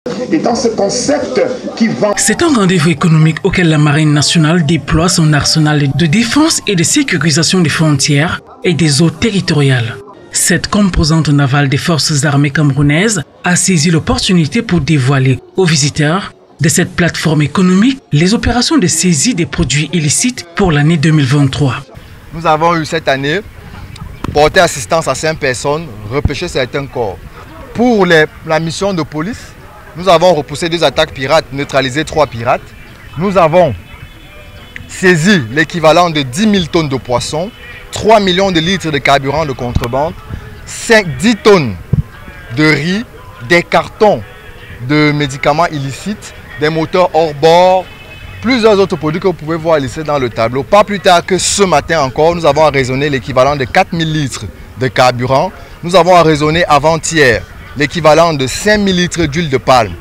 Et dans ce concept qui va... C'est un rendez-vous économique auquel la Marine nationale déploie son arsenal de défense et de sécurisation des frontières et des eaux territoriales. Cette composante navale des forces armées camerounaises a saisi l'opportunité pour dévoiler aux visiteurs de cette plateforme économique les opérations de saisie des produits illicites pour l'année 2023. Nous avons eu cette année porté assistance à 5 personnes, repêché certains corps. Pour la mission de police, nous avons repoussé 2 attaques pirates, neutralisé 3 pirates. Nous avons saisi l'équivalent de 10 000 tonnes de poissons, 3 millions de litres de carburant de contrebande, 10 tonnes de riz, des cartons de médicaments illicites, des moteurs hors bord, plusieurs autres produits que vous pouvez voir listés dans le tableau. Pas plus tard que ce matin encore, nous avons arraisonné l'équivalent de 4 000 litres de carburant. Nous avons arraisonné avant-hier l'équivalent de 5 000 litres d'huile de palme.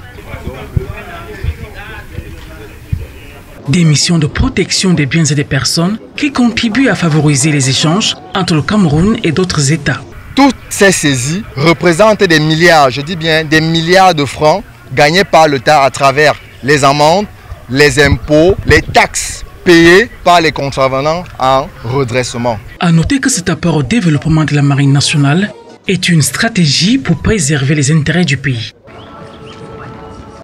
Des missions de protection des biens et des personnes qui contribuent à favoriser les échanges entre le Cameroun et d'autres États. Toutes ces saisies représentent des milliards, je dis bien des milliards de francs gagnés par l'État à travers les amendes, les impôts, les taxes payées par les contrevenants en redressement. À noter que cet apport au développement de la Marine nationale est une stratégie pour préserver les intérêts du pays.